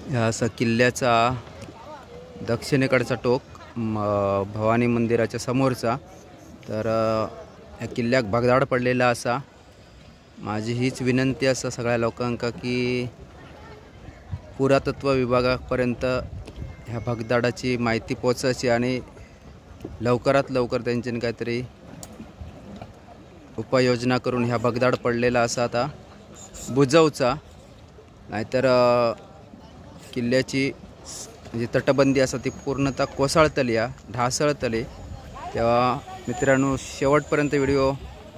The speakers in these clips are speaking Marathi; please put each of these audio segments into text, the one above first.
ह्या असा किल्ल्याचा दक्षिणेकडचा टोक भवानी मंदिराच्या समोरचा। तर ह्या किल्ल्याक भगदाड पडलेला असा। माझी हीच विनंती असा सगळ्या लोकांका की पुरातत्व विभागापर्यंत ह्या भगदाडाची माहिती पोहोचायची आणि लवकरात लवकर त्यांच्यानी काहीतरी उपाययोजना करून ह्या भगदाड पडलेला असा आता बुजवचा, नाहीतर किल्ल्याची जी तटबंदी असा ती पूर्णतः कोसळतली ढासळतली। तेव्हा मित्रांनो शेवटपर्यंत व्हिडिओ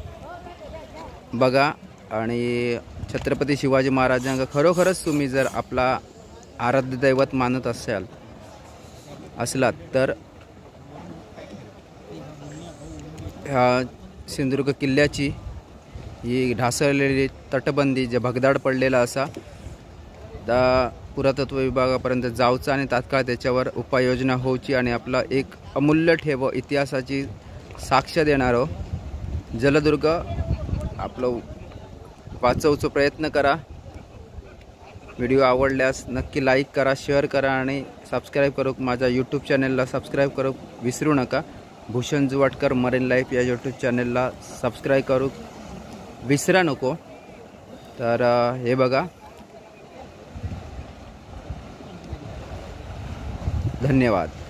बघा आणि छत्रपती शिवाजी महाराजांना खरोखरच तुम्ही जर आपला आराध्य दैवत मानत असलात तर ह्या सिंधुदुर्ग किल्ल्याची ही ढासळलेली तटबंदी जे भगदाड पडलेला असा त्या पुरातत्व विभागापर्यंत जाऊचा आणि तात्काळ त्याच्यावर उपाययोजना होऊची आणि आपला एक अमूल्य ठेव इतिहासाची साक्ष देणारो जलदुर्ग आपलं वाचवचा प्रयत्न करा। व्हिडिओ आवडल्यास नक्की लाईक करा, शेअर करा आणि सबस्क्राईब करू। माझ्या यूट्यूब चॅनलला सबस्क्राईब करू विसरू नका। भूषण जुवाटकर मरीन लाईफ या यूट्यूब चॅनलला सबस्क्राईब करू विसरा नको। तर हे बघा, धन्यवाद।